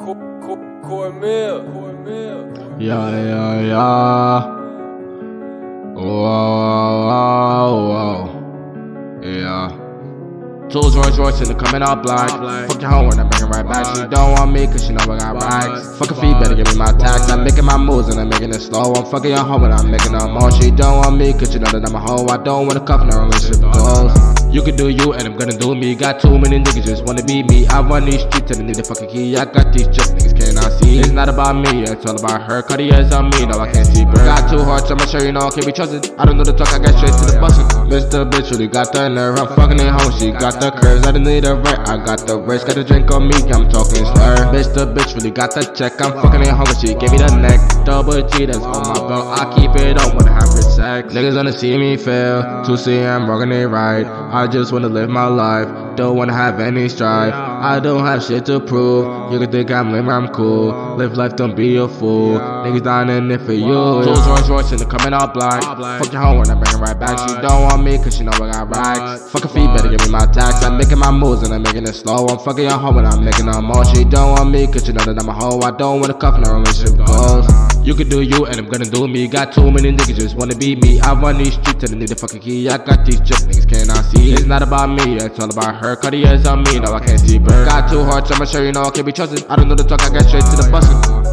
Yeah. Whoa. Yeah. Tools Rolls and coming out black. Fuck your hoe and I'm bringing right back. She don't want me cause she know I got racks. Fuck a fee, better give me my tax. I'm making my moves and I'm making it slow. I'm fucking your hoe and I'm making her more. She don't want me cause she know that I'm a hoe. I don't wanna cuff no relationship goals. You can do you and I'm gonna do me. Got too many niggas just wanna be me. I run these streets and I need a fucking key. I got these chips niggas cannot see. It's not about me, it's all about her. Cartier's on me, no I can't see bird. Got two hearts, I'ma show you know I can't be trusted. I don't know the talk, I got straight to the bustin'. Mr. Bitch really got the nerve. I'm fucking it home, she got the curves. I didn't need a rent, I got the wrist. Got a drink on me, I'm talking slur. Mr. Bitch really got the check. I'm fucking it home, she gave me the neck. Double G, that's on my belt. I keep it up when I have sex. Niggas wanna see me fail, to see I'm rocking it right. I just wanna live my life, don't wanna have any strife. I don't have shit to prove. You can think I'm lame, I'm cool. Live life, don't be a fool. Niggas dying in it for you. Tools Rolls and coming out black. Fuck your hoe and I'm bringing right back. She don't want me cause she know I got racks. Fuck a fee, better give me my tax. I'm making my moves and I'm making it slow. I'm fucking your hoe and I'm making her more. She don't want me cause she know that I'm a hoe. I don't wanna cuff no relationship goals. You can do you and I'm gonna do me. Got too many niggas just wanna be me. I run these streets and I need a fucking key. I got these chips niggas cannot see. It's not about me, it's all about her. Cartier's on me, no I can't see bird. Got two hearts, I'ma show you know I can't be trusted. I don't know the talk, I got straight to the bustin'.